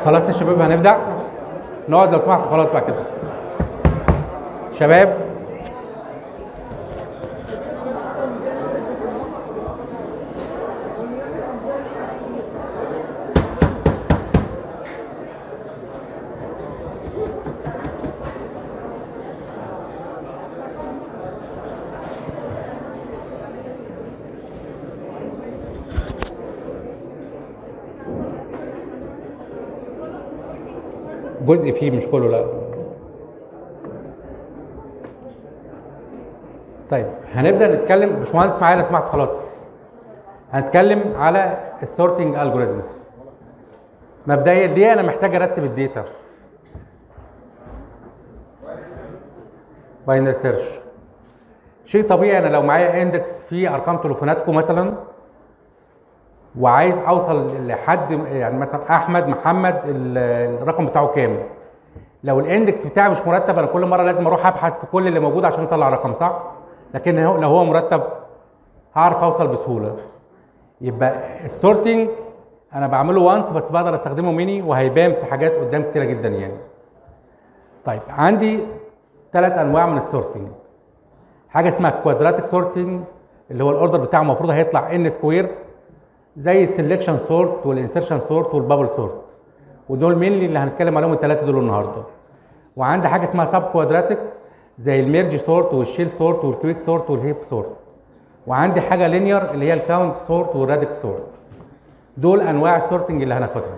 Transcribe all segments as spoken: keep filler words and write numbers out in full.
خلاص يا شباب هنبدأ. نقعد لو سمحتوا خلاص بقى كده. شباب جزء فيه مش كله، لا. طيب هنبدا نتكلم. باشمهندس معايا لو سمحت خلاص. هنتكلم على السورتنج الجوريزمز. مبدئيا ليه انا محتاج ارتب الداتا؟ باينري سيرش شيء طبيعي. انا لو معايا اندكس فيه ارقام تليفوناتكم مثلا وعايز اوصل لحد، يعني مثلا احمد محمد الرقم بتاعه كام، لو الاندكس بتاعي مش مرتب انا كل مره لازم اروح ابحث في كل اللي موجود عشان اطلع رقم، صح؟ لكن لو هو مرتب هعرف اوصل بسهوله. يبقى السورتنج انا بعمله وانس بس بقدر استخدمه ميني وهيبان في حاجات قدام كتيره جدا يعني. طيب عندي ثلاث انواع من السورتنج. حاجه اسمها كوادراتيك سورتنج اللي هو الاوردر بتاعه المفروض هيطلع ان سكوير، زي السلكشن سورت والانسرشن سورت والبابل سورت، ودول مين اللي هنتكلم عليهم الثلاثه دول النهارده. وعندي حاجه اسمها سب كوادراتيك زي الميرج سورت والشيل سورت والكويك سورت والهيب سورت. وعندي حاجه لينير اللي هي الكاونت سورت والراديكس سورت. دول انواع السورتنج اللي هناخدها.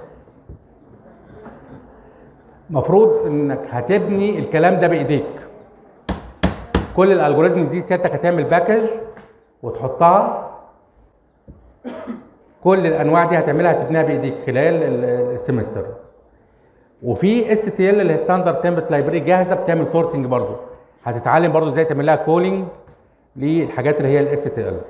مفروض انك هتبني الكلام ده بايديك. كل الالجوريزمز دي سيادتك هتعمل باكج وتحطها. كل الانواع دي هتعملها هتبنيها بايديك خلال السمستر. وفي اس تي ال اللي هي ستاندرد تمبلت لايبرري جاهزه بتعمل سورتنج برضو. هتتعلم برضو ازاي تعمل لها كولينج للحاجات اللي هي الاس تي ال.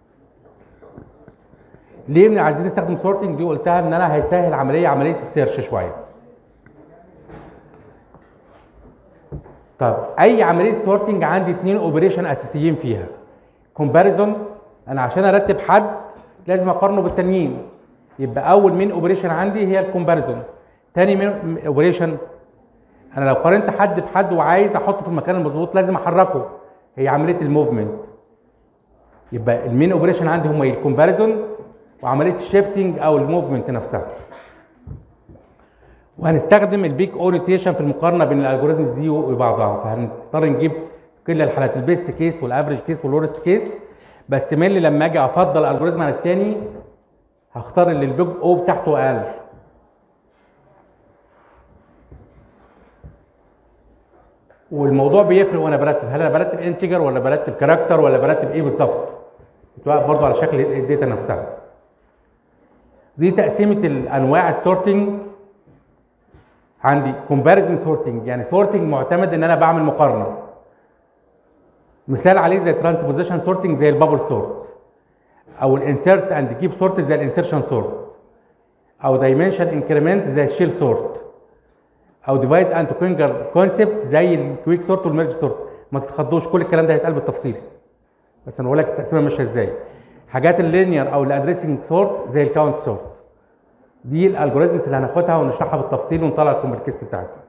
ليه من عايزين نستخدم سورتنج دي؟ قلتها ان انا هيسهل عمليه عمليه السيرش شويه. طب اي عمليه سورتنج عندي اثنين اوبريشن اساسيين فيها. كومباريزون، انا عشان ارتب حد لازم اقارنه بالتانيين. يبقى اول مين اوبريشن عندي هي الكومباريزون. تاني مين اوبريشن، انا لو قارنت حد بحد وعايز احطه في المكان المظبوط لازم احركه، هي عمليه الموفمنت. يبقى المين اوبريشن عندي هم الكومباريزون وعمليه الشيفتنج او الموفمنت نفسها. وهنستخدم البيك اورينتيشن في المقارنه بين الالجوريزمز دي وبعضها، فهنضطر نجيب كل الحالات البيست كيس والافريج كيس والورست كيس. بس مين اللي لما اجي افضل الجوريزم عن الثاني هختار اللي البيج او بتاعته اقل. والموضوع بيفرق وانا برتب، هل انا برتب انتجر ولا برتب كاركتر ولا برتب ايه بالظبط؟ بتوقف برضه على شكل الداتا نفسها. دي تقسيمه الانواع السورتنج. عندي كومباريزن سورتنج، يعني سورتنج معتمد ان انا بعمل مقارنه. مثال عليه زي ترانسبوزيشن سورتنج زي البابل سورت، او الانسيرت اند كيب سورت زي الانسيرشن سورت، او دايمنشن انكريمنت زي الشيل سورت، او ديفايد اند كونجر كونسبت زي الكويك سورت والميرج سورت. ما تتخضوش، كل الكلام ده هيتقال بالتفصيل، بس انا بقول لك التقسيمه ماشيه ازاي. حاجات اللينير او الادريسنج سورت زي الكاونت سورت. دي الالجوريزمز اللي هناخدها ونشرحها بالتفصيل ونطلع لكم الكيس بتاعتها.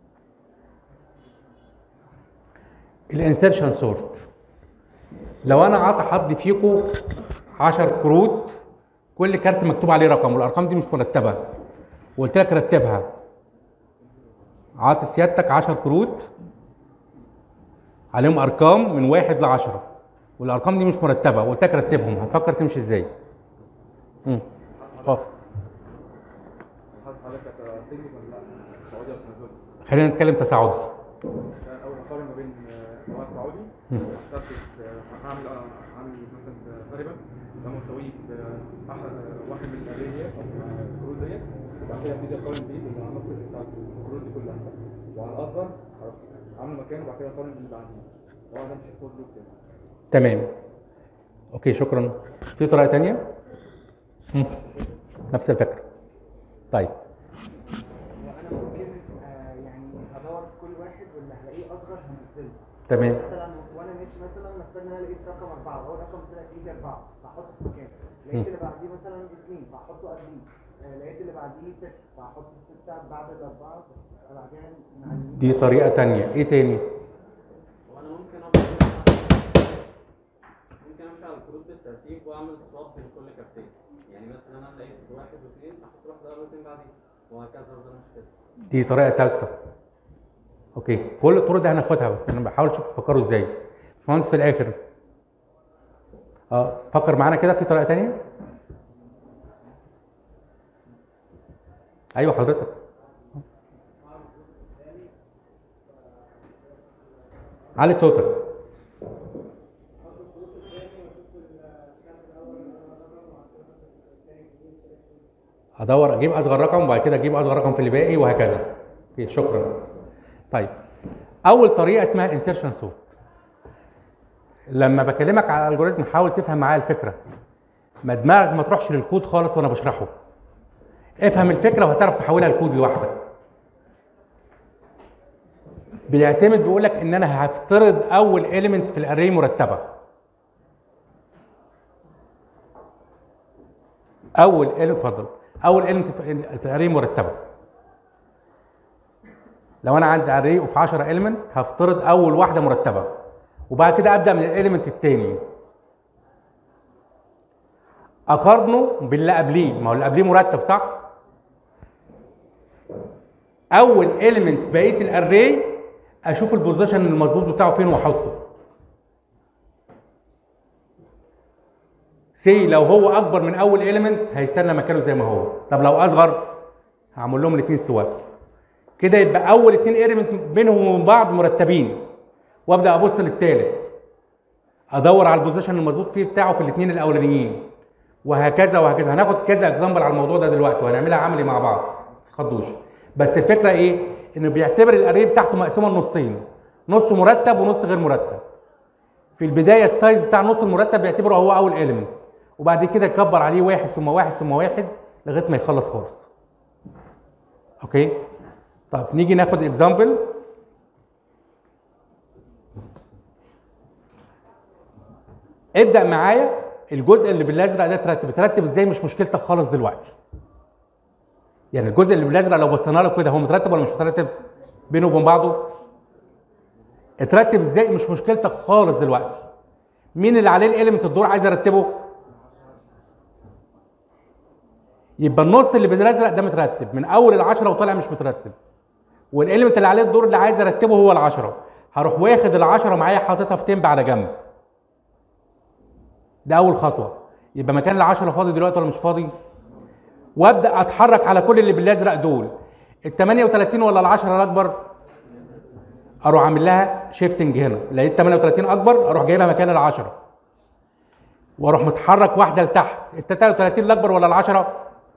الانسرشن سورت، لو انا عاطي حد فيكم عشر كروت كل كارت مكتوب عليه رقم والارقام دي مش مرتبه وقلت لك رتبها، عاطي سيادتك عشر كروت عليهم ارقام من واحد ل عشرة والارقام دي مش مرتبه وقلت لك رتبهم، هتفكر تمشي ازاي؟ امم اه خلينا نتكلم تصاعدي. اول اقارن ما بين نوع تصاعدي هعمل هعمل مثلا تقريبا ده مساوي واحد من الاري ديت او الكروت ديت، وبعد كده ابتدي اقارن بيه بالعناصر بتاعت الكروت دي كلها، وعلى الاصغر هروح عامل مكانه وبعد كده اقارن باللي بعديه. طبعا ده مش الكود لوب كده. تمام. اوكي شكرا. في طريقه ثانيه؟ نفس الفكره. طيب وانا ممكن آه يعني ادور في كل واحد واللي هلاقيه اصغر هنزله. تمام. مثلا وانا ماشي مثلا نفترض ان انا لقيت رقم اربعه وهو رقم طلع في ايدي اربعه فاحطه في مكانه، لقيت اللي بعديه مثلا اثنين فاحطه قبليه، آه، لقيت اللي بعديه ستة، فهحط الستة بعد الأربعة بس بعدها مع اليمين. دي طريقه تانية. ايه تاني؟ وانا ممكن أمشي ممكن امشي على الكروت بالترتيب واعمل سواب بين كل كارتين. يعني مثلا انا لقيت واحد واثنين احط واحده قبل واثنين بعدين وهكذا افضل ماشي كده. دي طريقه ثالثه. اوكي، كل الطرق دي هناخدها بس انا بحاول اشوف تفكروا ازاي. باشمهندس في الاخر اه فكر معانا كده في طريقه تانية. ايوه حضرتك. علي صوتك. ادور اجيب اصغر رقم وبعد كده اجيب اصغر رقم في اللي باقي وهكذا. اوكي شكرا. طيب اول طريقه اسمها انسيرشن سورت. لما بكلمك على الالجوريزم حاول تفهم معايا الفكره، ما دماغك ما تروحش للكود خالص وانا بشرحه. افهم الفكره وهتعرف تحولها لكود لوحدك. بيعتمد بيقول لك ان انا هفترض اول اليمنت في الاري مرتبه. اول اليمنت اتفضل اول اليمنت في الاري مرتبه. لو انا عندي اري وفي عشرة اليمنت هفترض اول واحده مرتبه وبعد كده ابدا من الاليمنت الثاني اقارنه باللي قبليه. ما هو اللي قبليه مرتب صح؟ اول اليمنت في بقيه الاري اشوف البوزيشن المظبوط بتاعه فين واحطه. سي لو هو اكبر من اول اليمنت هيستنى مكانه زي ما هو. طب لو اصغر هعمل لهم الاثنين سواء كده، يبقى اول اثنين اليمنت بينهم وبين بعض مرتبين وابدا ابص للثالث ادور على البوزيشن المظبوط فيه بتاعه في الاثنين الاولانيين وهكذا وهكذا. هناخد كذا اكزامبل على الموضوع ده دلوقتي وهنعملها عملي مع بعض ما تخضوش. بس الفكره ايه؟ انه بيعتبر الاري بتاعته مقسومه لنصين، نص مرتب ونص غير مرتب. في البدايه السايز بتاع النص المرتب بيعتبره هو اول اليمنت وبعد كده يكبر عليه واحد ثم واحد ثم واحد لغايه ما يخلص خالص. اوكي؟ طب نيجي ناخد اكزامبل. ابدا معايا الجزء اللي بالازرق ده ترتب. ترتب ازاي مش مشكلتك خالص دلوقتي. يعني الجزء اللي بالازرق لو بصينا له كده هو مترتب ولا مش مترتب؟ بينه وبين بعضه اترتب ازاي مش مشكلتك خالص دلوقتي. مين اللي عليه الاليمنت الدور عايز ارتبه؟ يبقى النص اللي بالازرق ده مترتب من اول العشرة وطالع مش مترتب، والاليمنت اللي عليه الدور اللي عايز ارتبه هو العشرة. هروح واخد العشرة معايا حاططها في تمب على جنب. ده اول خطوه. يبقى مكان العشرة فاضي دلوقتي ولا مش فاضي؟ وابدا اتحرك على كل اللي بالازرق دول. ال ثمانية وثلاثين ولا العشرة الاكبر؟ اروح عامل لها شيفتنج هنا، لقيت ثمانية وثلاثين اكبر اروح جايبها مكان العشرة واروح متحرك واحده لتحت. ال ثلاثة وثلاثين الاكبر ولا العشرة؟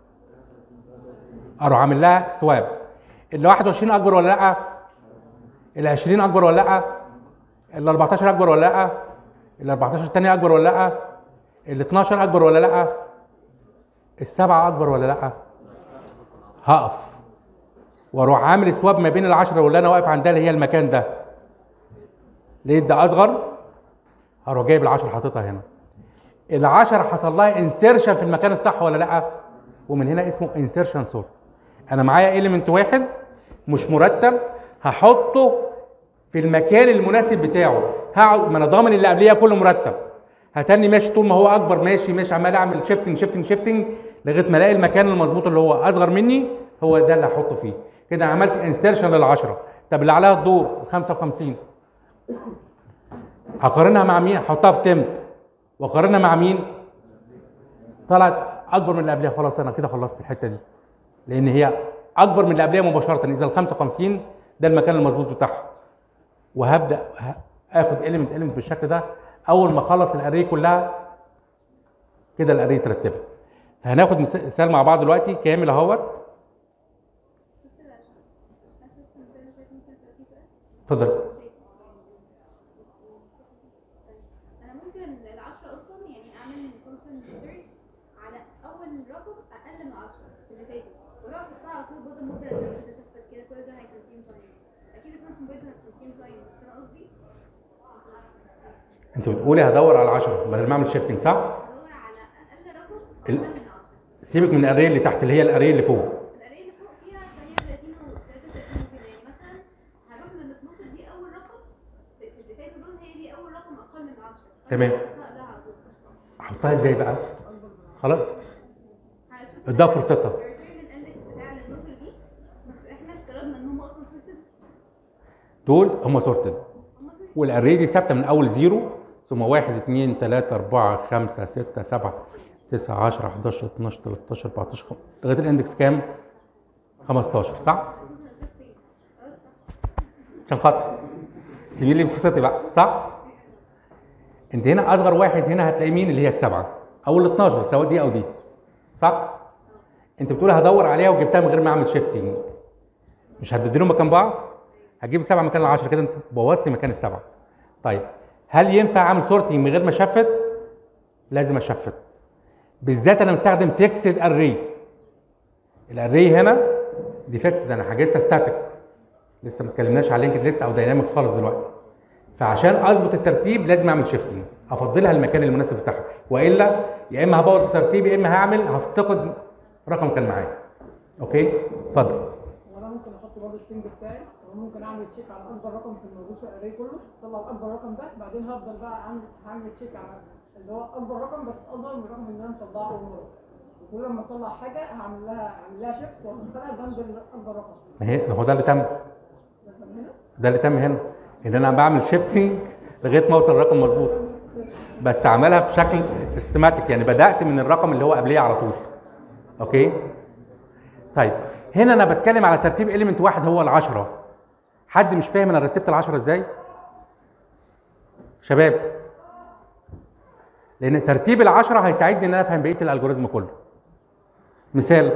اروح عامل لها سواب. ال واحد وعشرين اكبر ولا لا؟ ال عشرين اكبر ولا لا؟ ال أربعتاشر اكبر ولا لا؟ ال أربعتاشر الثانيه اكبر ولا لا؟ ال اتناشر اكبر ولا لا؟ السبعه اكبر ولا لا؟ هقف واروح عامل سواب ما بين العشره واللي انا واقف عندها اللي هي المكان ده. لقيت ده اصغر هروح جايب العشره حاططها هنا. العشره حصل لها انسيرشن في المكان الصح ولا لا؟ ومن هنا اسمه انسيرشن سورت. انا معايا اليمنت واحد مش مرتب هحطه في المكان المناسب بتاعه. هقعد ما انا ضامن اللي قبليه كله مرتب، هتني ماشي طول ما هو اكبر ماشي ماشي عمال اعمل شيفتنج شيفتنج شيفتنج لغايه ما الاقي المكان المظبوط اللي هو اصغر مني هو ده اللي هحطه فيه. كده عملت انسيرشن للعشرة. طب اللي عليها الدور خمسة وخمسين هقارنها مع مين؟ احطها في تمب واقارنها مع مين؟ طلعت اكبر من اللي قبلها. خلاص انا كده خلصت الحته دي لان هي اكبر من اللي قبلها مباشره. اذا ال خمسة وخمسين ده المكان المظبوط بتاعها وهبدا اخد اليمنت اليمنت بالشكل ده. اول ما اخلص الاري كلها كده الاري ترتبها. هناخد مثال مع بعض دلوقتي كامل اهوت. اتفضل. انا ممكن العشرة اصلا يعني اعمل كونسنت على اول رقم اقل من عشرة اللي فاتت واروح احطها على طول بدل ممكن اكتشف كده كل ده هيكونسيوم تايم. اكيد الكونسنت برضه هتكونسيوم تايم بس انا قصدي انت بتقولي هدور على عشرة بدل ما اعمل شيفتنج صح؟ هدور على اقل رقم اقل من عشرة. سيبك من الاري اللي تحت اللي هي الاري اللي فوق. الاري اللي فوق فيها ثمانية وثلاثين و ثلاثة وثلاثين وكده، يعني مثلا هروح لل اتناشر دي اول رقم، اللي فاتوا دول هي دي اول رقم اقل من عشرة. تمام. ده على طول. احطها ازاي بقى؟ خلاص هشوف اديها فرصتها. الريتيرن الاندكس بتاع ال اتناشر دي، بس احنا افترضنا ان هم اصلا سورتد. دول هم سورتد، هم سورتد. والاري دي ثابته من اول زيرو ثم واحد اتنين تلاته اربعه خمسه سته سبعه تسعه عشره حداشر اتناشر تلتاشر اربعتاشر لغايه الاندكس كام؟ خمستاشر، صح؟ عشان خاطر سيبي لي فرصتي بقى، صح؟ انت هنا اصغر واحد هنا هتلاقي مين؟ اللي هي السبعه او ال اتناشر سواء دي او دي، صح؟ انت بتقول هدور عليها وجبتها من غير ما اعمل شيفتنج، مش هتبدلهم مكان بعض؟ هتجيب السبعه مكان العشره، كده انت بوظتي مكان السبعه. طيب هل ينفع اعمل سورتنج من غير ما اشفت؟ لازم اشفت، بالذات انا مستخدم فيكسد اري. الاري هنا دي فيكسد، انا حاجزها ستاتيك، لسه ما اتكلمناش على لينكد ليست او دايناميك خالص دلوقتي. فعشان اظبط الترتيب لازم اعمل شيفتنج، افضلها المكان المناسب بتاعها، والا يا اما هبوظ الترتيب يا اما هعمل هفتقد رقم كان معايا. اوكي؟ اتفضل. وانا ممكن احط برضه التنج بتاعي، وممكن اعمل تشيك على اكبر رقم في الموجود في الاري كله، اطلع اكبر رقم ده، بعدين هفضل بقى اعمل هعمل تشيك على اللي هو اكبر رقم بس اصغر من الرقم اللي انا مطلعه اول مره. وكل لما اطلع حاجه هعمل لها اعمل لها شيفت وادخلها جنب اكبر رقم. ما هي ما هو ده اللي تم. ده هنا ده اللي تم هنا، ان انا بعمل شيفتنج لغايه ما اوصل الرقم مظبوط، بس عملها بشكل سيستماتيك، يعني بدات من الرقم اللي هو قبليه على طول. اوكي؟ طيب هنا انا بتكلم على ترتيب اليمنت واحد هو العشرة. حد مش فاهم انا رتبت العشرة ازاي؟ شباب، لان ترتيب العشرة هيساعدني ان انا افهم بقيه الالجوريزم كله. مثال،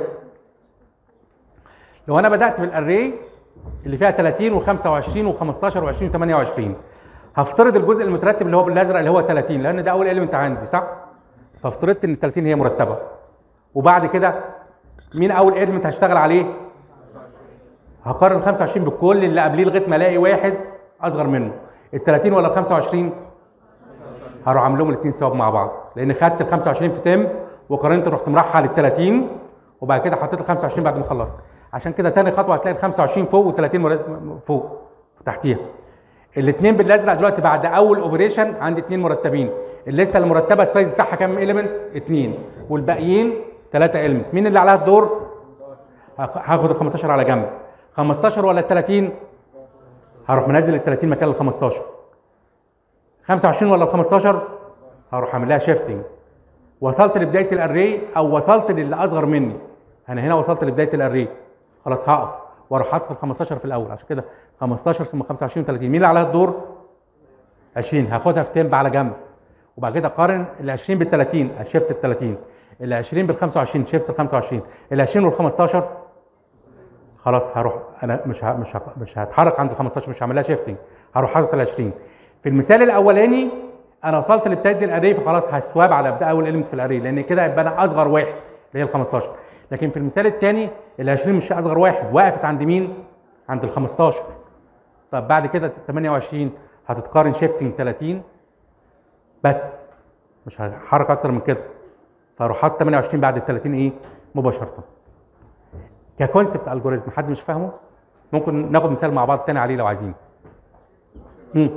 لو انا بدات بالاري اللي فيها تلاتين وخمسه وعشرين وخمستاشر وعشرين وتمانيه وعشرين، هفترض الجزء المترتب اللي هو بالازرق اللي هو تلاتين، لان ده اول اليمنت عندي، صح؟ فافترضت ان تلاتين هي مرتبه. وبعد كده مين اول اليمنت هشتغل عليه؟ هقارن خمسه وعشرين بكل اللي قبليه لغايه ما الاقي واحد اصغر منه. ال تلاتين ولا ال خمسه وعشرين؟ هروح عامل لهم الاثنين سوا مع بعض، لان خدت ال خمسه وعشرين في تم وقارنت، رحت مرحل ال تلاتين وبعد كده حطيت ال خمسه وعشرين بعد ما خلصت. عشان كده تاني خطوه هتلاقي ال خمسه وعشرين فوق وال تلاتين فوق تحتيها. الاثنين بالازرق دلوقتي بعد اول اوبريشن عندي اثنين مرتبين. الليسته المرتبه السايز بتاعها كام اليمنت؟ اثنين، والباقيين ثلاثه اليمنت. مين اللي عليها الدور؟ هاخد ال خمستاشر على جنب. خمستاشر ولا ال تلاتين؟ هروح منزل ال تلاتين مكان ال خمستاشر. خمسه وعشرين ولا ال خمستاشر؟ هروح اعمل لها شيفتنج. وصلت لبدايه الاري او وصلت للي اصغر مني. انا هنا وصلت لبدايه الاري، خلاص هقف واروح حاطط ال خمستاشر في الاول. عشان كده خمستاشر ثم خمسه وعشرين تلاتين. مين اللي عليها الدور؟ عشرين، هاخدها في تمب على جنب. وبعد كده اقارن ال عشرين بال تلاتين، اشيفت ال تلاتين. ال عشرين بال خمسه وعشرين، شيفت ال خمسه وعشرين. ال عشرين وال خمستاشر خلاص هروح انا مش ه... مش ه... مش هتحرك عند ال خمستاشر، مش هعمل لها شيفتنج، هروح حاطط ال عشرين. في المثال الاولاني انا وصلت للتالت الاري، فخلاص هسواب على ابدا اول اليمنت في الاري، لان كده يبقى انا اصغر واحد اللي هي ال خمستاشر. لكن في المثال الثاني ال عشرين مش اصغر واحد، وقفت عند مين؟ عند ال خمستاشر. طب بعد كده ال تمانيه وعشرين هتتقارن شيفتنج تلاتين بس، مش هتحرك اكتر من كده، فاروح حاطط تمانيه وعشرين بعد ال تلاتين ايه؟ مباشره. ككونسبت الجوريزم حد مش فاهمه؟ ممكن ناخد مثال مع بعض تاني عليه لو عايزين. امم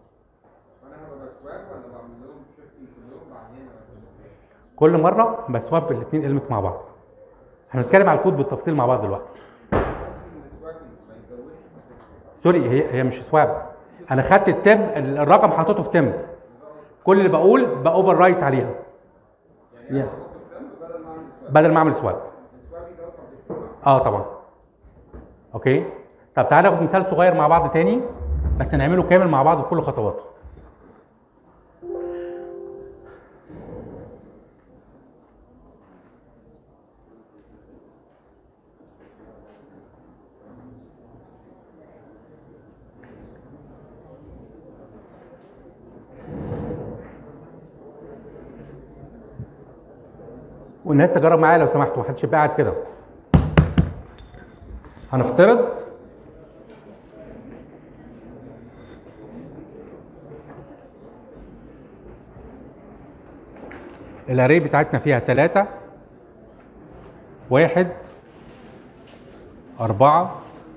كل مره بسواب الاثنين المت مع بعض. هنتكلم على الكود بالتفصيل مع بعض دلوقتي. سوري، هي هي مش سواب، انا خدت التم الرقم حطيته في تم، كل اللي بقول باوفر رايت عليها يعني بدل ما اعمل سواب. اه طبعا. اوكي، طب تعالى ناخد مثال صغير مع بعض تاني بس نعمله كامل مع بعض بكل خطواته. والناس تجرب معايا لو سمحتوا، محدش يبقى قاعد كده. هنفترض الاري بتاعتنا فيها تلاته واحد أربعة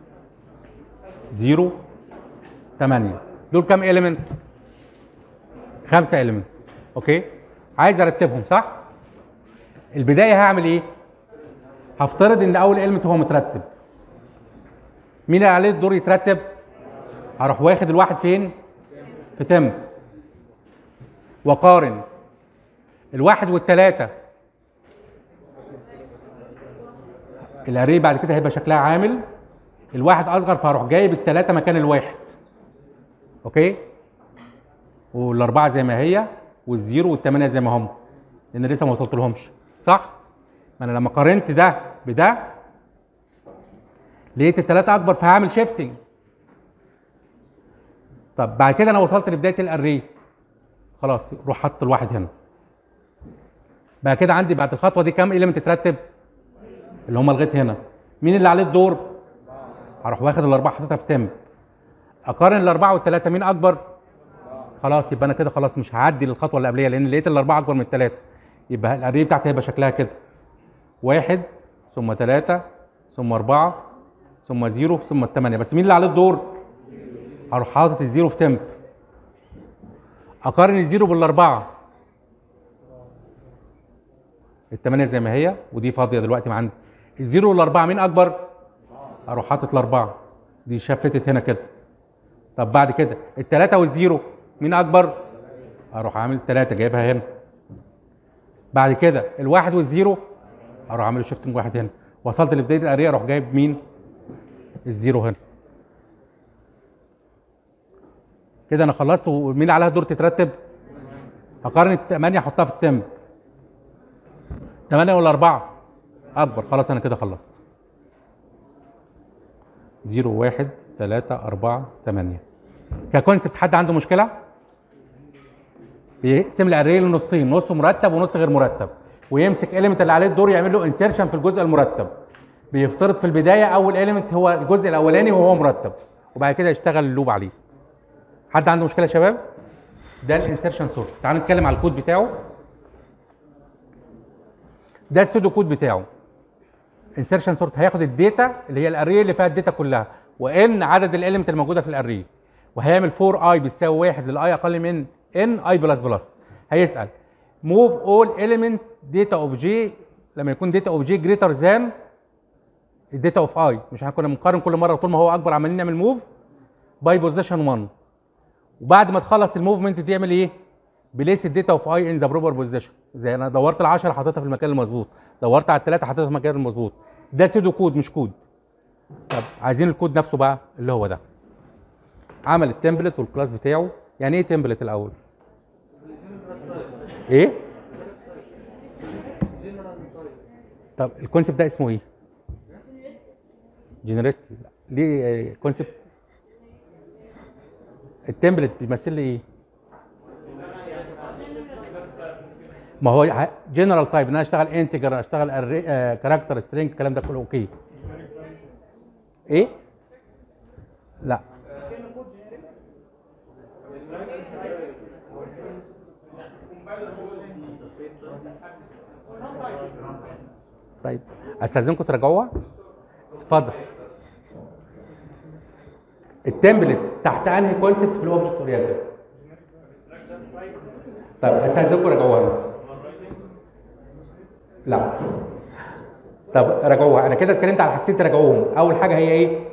زيرو تمانية. دول كام إيليمنت؟ خمسة إيليمنت. أوكي؟ عايز أرتبهم صح؟ البداية هعمل إيه؟ هفترض إن أول إيليمنت هو مترتب. مين اللي عليه الدور يترتب؟ هروح واخد الواحد فين؟ في تم. وقارن الواحد والتلاتة. الاري بعد كده هيبقى شكلها عامل الواحد اصغر، فهروح جايب التلاتة مكان الواحد. اوكي؟ والاربعة زي ما هي والزيرو والتمانية زي ما هم، لان لسه ما وصلت لهمش صح؟ ما انا لما قارنت ده بده لقيت التلاتة اكبر فهعمل شيفتنج. طب بعد كده انا وصلت لبداية الاري، خلاص روح حط الواحد هنا. بعد كده عندي بعد الخطوة دي كام إيليمنت تترتب؟ اللي هم لغايه هنا. مين اللي عليه الدور؟ هروح واخد الاربعه حاططها في تم. اقارن الاربعه والثلاثه مين اكبر؟ خلاص يبقى انا كده خلاص مش هعدي للخطوه اللي قبليه لان لقيت الاربعه اكبر من الثلاثه. يبقى الاري بتاعتي هيبقى شكلها كده. واحد ثم ثلاثه ثم اربعه ثم زيرو ثم الثمانيه. بس مين اللي عليه الدور؟ هروح حاطط الزيرو في تم. اقارن الزيرو بالاربعه. الثمانيه زي ما هي ودي فاضيه دلوقتي ما عندي. الزيرو والاربعه مين اكبر؟ اروح حاطط الاربعه دي شفتت هنا كده. طب بعد كده الثلاثه والزيرو مين اكبر؟ اروح عامل ثلاثه جايبها هنا. بعد كده الواحد والزيرو اروح عامل شيفتنج واحد هنا. وصلت لبدايه الاريه اروح جايب مين؟ الزيرو هنا. كده انا خلصت. ومين عليها دور تترتب؟ هقارن الثمانيه احطها في التم. ثمانيه ولا اربعه؟ اكبر. خلاص انا كده خلصت. زيرو واحد ثلاثة أربعة ثمانية. ككونسبت حد عنده مشكلة؟ بيقسم الاري لنصين، نص مرتب ونص غير مرتب، ويمسك اليمنت اللي عليه الدور يعمل له انسيرشن في الجزء المرتب. بيفترض في البداية أول اليمنت هو الجزء الأولاني وهو مرتب، وبعد كده يشتغل اللوب عليه. حد عنده مشكلة يا شباب؟ ده الانسيرشن سورت. تعالوا نتكلم على الكود بتاعه. ده السودو كود بتاعه. انسيرشن سورت هياخد الداتا اللي هي الاري اللي فيها الداتا كلها وان عدد الاليمنت الموجوده في الاري، وهيعمل فور اي بيساوي واحد للاي اقل من ان اي بلس بلس. هيسال موف اول اليمنت داتا اوف جي لما يكون داتا اوف جي جريتر ذان الداتا اوف اي. مش احنا كنا بنقارن كل مره طول ما هو اكبر عمالين نعمل موف باي بوزيشن واحد، وبعد ما تخلص الموفمنت دي يعمل ايه؟ بليس الداتا اوف اي ان ذا بروبر بوزيشن. زي انا دورت ال عشرة حطيتها في المكان المظبوط، دورت على الثلاثه حطيتها في المكان المظبوط. ده سودو كود مش كود. طب عايزين الكود نفسه بقى اللي هو ده. عمل التمبلت والكلاس بتاعه. يعني ايه تمبلت الاول؟ ايه؟ طب الكونسيبت ده اسمه ايه؟ جنريستي. ليه كونسيبت؟ التمبلت بيمثل لي ايه؟ ما هو جنرال تايب ان انا اشتغل انتجر، اشتغل كاركتر سترينج، الكلام ده كله اوكي. ايه؟ لا. طيب استاذنكم تراجعوها. اتفضل. التمبلت تحت انهي كونسبت في الاوبجكت اورينتد؟ طيب استاذنكم راجعوها. لا. طب راجعوها. انا كده اتكلمت على حاجتين تراجعوهم. اول حاجه هي ايه؟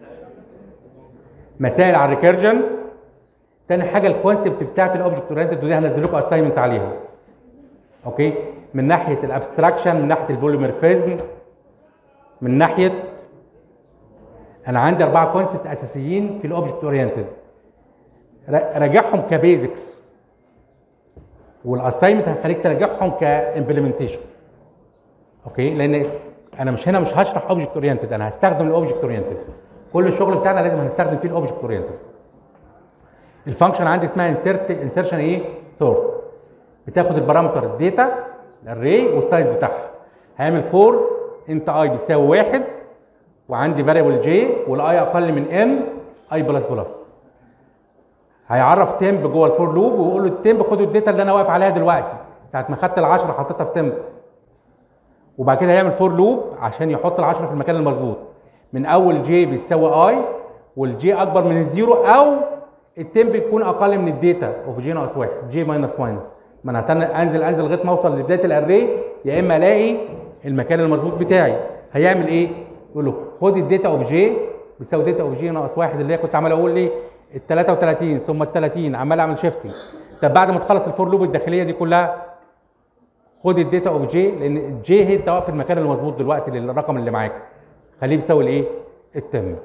مسائل على الريكيرجن. تاني حاجه الكونسبت بتاعت الاوبجكت اورينتد، ودي هنزل لكم اساينمنت عليها. اوكي؟ من ناحيه الابستراكشن، من ناحيه البوليمورفيزم، من ناحيه انا عندي اربعه كونسبت اساسيين في الاوبجكت اورينتد. راجعهم كبيزكس، والاساينمنت هيخليك تراجعهم كامبلمنتيشن. اوكي؟ لان انا مش هنا مش هشرح اوبجكت اورينتد، انا هستخدم الاوبجكت اورينتد. كل الشغل بتاعنا لازم هنستخدم فيه الاوبجكت اورينتد. الفانكشن عندي اسمها انسيرت انسيرشن ايه؟ سورت. بتاخد البارامتر الداتا الاري والسايز بتاعها. هيعمل فور انت اي بيساوي واحد، وعندي فاريبل جي والاي اقل من ان اي بلس بلس. هيعرف تمب جوه الفور لوب ويقول له التمب خد الداتا اللي انا واقف عليها دلوقتي. ساعه ما خدت ال عشرة حطيتها في تمب. وبعد كده هيعمل فور لوب عشان يحط ال عشرة في المكان المظبوط من اول جي بيساوي اي والجي اكبر من الزيرو او التيم بيكون اقل من الداتا اوف جي ناقص واحد جي ماينس ماينس. ما انا هتن- انزل انزل لغايه ما اوصل لبدايه الاري يا اما الاقي المكان المظبوط بتاعي. هيعمل ايه؟ يقول له خد الداتا اوف جي بيساوي داتا اوف جي ناقص واحد اللي هي كنت عمال اقول لي ال ثلاثة وثلاثين ثم ال ثلاثين عمال اعمل شيفتنج. طب بعد ما تخلص الفور لوب الداخليه دي كلها خد الداتا اوف جي لان الجي هي ده في المكان المظبوط دلوقتي للرقم اللي معاك خليه بيساوي الايه؟ التم. معلش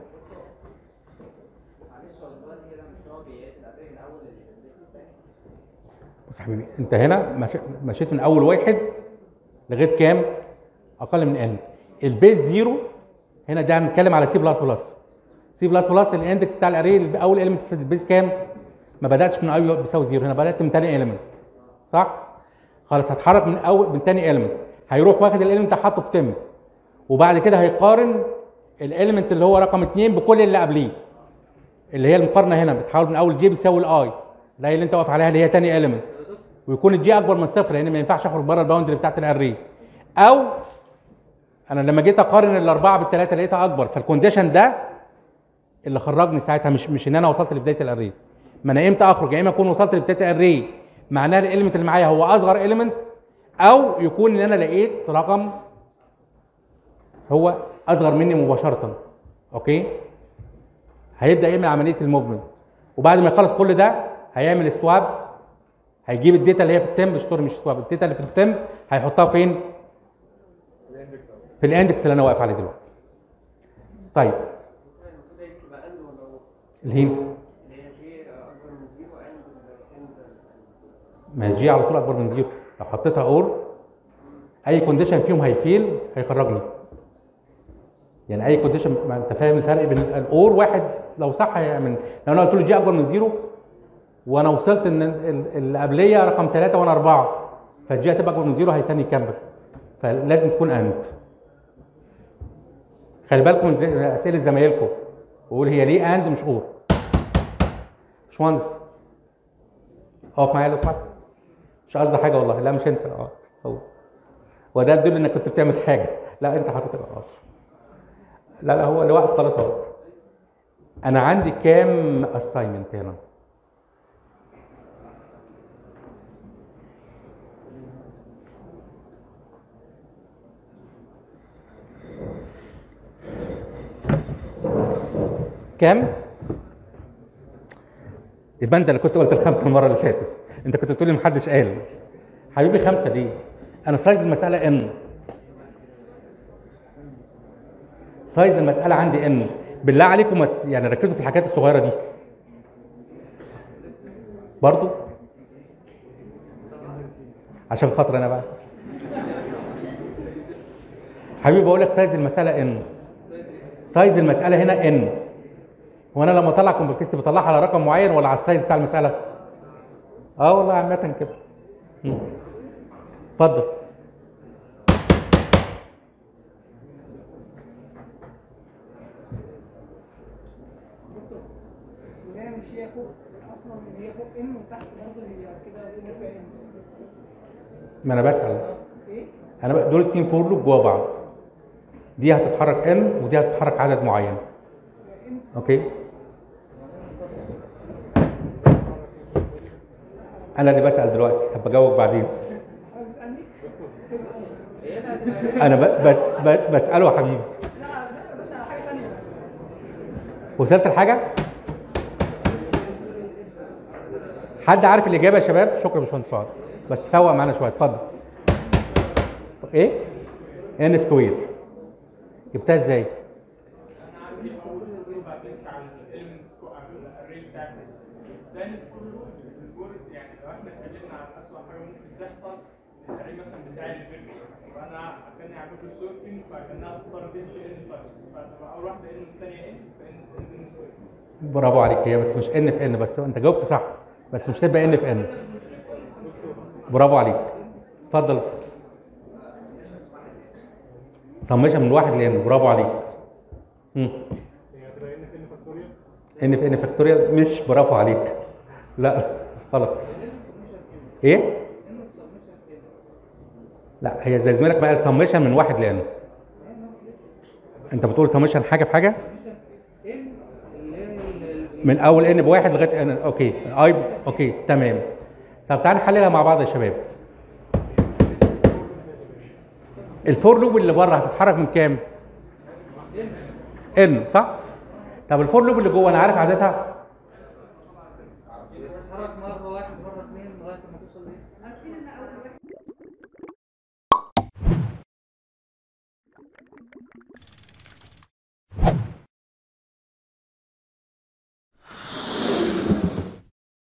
هو دلوقتي كده مش هو بيقيس الأداء من أول التاني؟ بص يا حبيبي انت هنا مشي- مشيت من اول واحد لغايه كام؟ اقل من ان. البيز زيرو هنا ده هنتكلم على سي بلس بلس. سي بلس بلس الاندكس بتاع الاري اول اليمنت في البيز كام؟ ما بداتش من اي بيساوي زيرو، هنا بدات من ثاني اليمنت صح؟ خلاص هتحرك من اول من ثاني اليمنت هيروح واخد الاليمنت حاطه في تم وبعد كده هيقارن الاليمنت اللي هو رقم اثنين بكل اللي قبليه اللي هي المقارنه هنا بتحاول من اول جي بيساوي الاي الاي اللي انت واقف عليها اللي هي ثاني اليمنت ويكون الجي اكبر من صفر لان ما ينفعش اخرج بره الباوندري بتاعت الاري. او انا لما جيت اقارن الاربعه بالثلاثه لقيتها اكبر فالكونديشن ده اللي خرجني ساعتها مش مش ان انا وصلت لبدايه الاري. ما انا امتى اخرج؟ يا اما اكون وصلت لبدايه الاري معناها الاليمنت اللي معايا هو اصغر اليمنت او يكون ان انا لقيت رقم هو اصغر مني مباشره. اوكي؟ هيبدا يعمل عمليه الموفمنت وبعد ما يخلص كل ده هيعمل سواب هيجيب الداتا اللي هي في التم سوري مش سواب الداتا اللي في التم هيحطها فين؟ في الاندكس اللي انا واقف عليه دلوقتي. طيب اللي هي ما هي جي على طول اكبر من زيرو لو حطيتها اور اي كونديشن فيهم هيفيل هيخرجني. يعني اي كونديشن ما انت فاهم الفرق بين الاور واحد لو صح هيعمل لو انا قلت له جي اكبر من زيرو وانا وصلت ان اللي قبليه رقم ثلاثة وانا أربعة فالجي هتبقى اكبر من زيرو هيتاني يكمل فلازم تكون اند. خلي بالكم من زي- اسئله زمايلكم وقول هي ليه اند مش اور. باشمهندس اقف معايا لو سمحت مش قصدي حاجه والله لا مش انت اه هو وده يدل انك كنت بتعمل حاجه لا انت حضرتك اه لا لا هو اللي واقف خلاص اهو. انا عندي كام اساينمنت هنا؟ كام؟ يبقى انت اللي كنت قلت الخمسه المره اللي فاتت انت كنت بتقول لي محدش قال. حبيبي خمسه دي انا سايز المساله ان سايز المساله عندي ان بالله عليكم ما ت- يعني ركزوا في الحاجات الصغيره دي برضو عشان خاطر انا بقى حبيبي بقول لك سايز المساله ان سايز المساله هنا ان هو انا لما اطلع كومبلكسيتي بطلعها على رقم معين ولا على السايز بتاع المساله؟ اه والله عامه كده. مم. اتفضل. اللي هي مش هي فوق اصلا اللي هي فوق ام وتحت برضه هي كده نافع ام. ما انا بسال ايه؟ انا بقى دول اتنين فور لوب جوا بعض دي هتتحرك ان ودي هتتحرك عدد معين. اوكي انا اللي بسال دلوقتي هبقى اجاوب بعدين. عايز تسالني؟ اسال. انا ب- بس ب- بساله يا حبيبي. لا لا بس على حاجه ثانيه. وصلت لحاجه؟ حد عارف الاجابه يا شباب؟ شكرا يا باشمهندس سعاد بس فوق معانا شويه اتفضل. ايه؟ ان سكوير جبتها ازاي؟ انا عندي اول جروب ابليك على الاليمنت على الاري بتاعتي ثاني كله الجورد يعني لو احنا اتكلمنا عن اسوء حاجه ممكن تحصل الاري مثلا بتاع الفيرجن فانا كاني عامل له سورتنج فكانها تختار تمشي ان فتبقى اول واحده ان الثانيه ان فان ان سكوير. برافو عليك هي بس مش ان في ان بس انت جاوبت صح بس مش تبقى ان في ان. برافو عليك اتفضل. سميشن من واحد لان برافو عليك. امم هي هتبقى ان في ان فاكتوريال ان في ان فاكتوريال مش برافو عليك لا غلط. ايه؟ لا هي زي زميلك بقى سميشن من واحد لان. انت بتقول سميشن حاجه في حاجه من اول ان بواحد لغايه ان. اوكي اي اوكي تمام. طب تعالى نحللها مع بعض يا شباب. الفور لوب اللي بره هتتحرك من كام؟ ان صح؟ طب الفور لوب اللي جوه انا عارف عددها